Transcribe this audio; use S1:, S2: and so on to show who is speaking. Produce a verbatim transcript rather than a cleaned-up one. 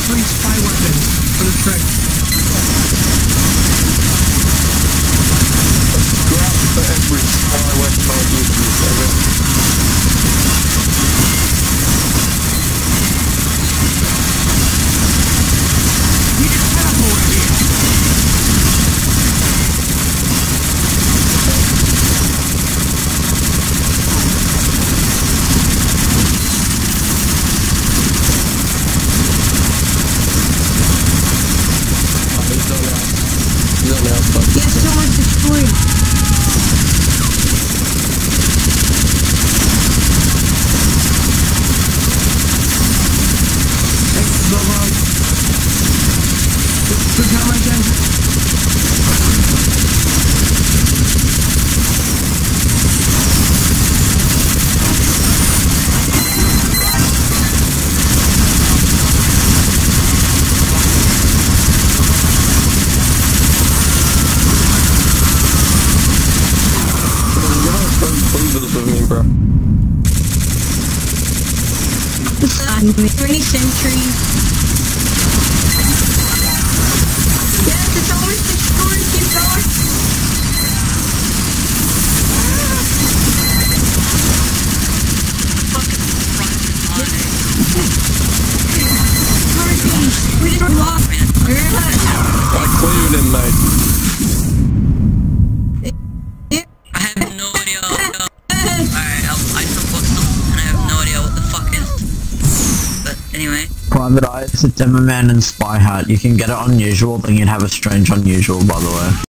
S1: three spy weapons for the trick.
S2: Grab for every spy weapon I give you, Seven.
S1: We just teleported here.
S3: He has so much destroyed.
S1: Thanks, Bobo. Good time again.
S2: With me, bro.
S3: Three centuries. Yes, it's almost destroyed. Keep going. Hurricane, we didn't block.
S2: I cleared him, mate.
S4: I have no idea. Alright, I took books and I have no idea what the fuck is. But anyway.
S5: Private Eye, it's a Demoman and Spy Hat. You can get it unusual, then you'd have a strange unusual, by the way.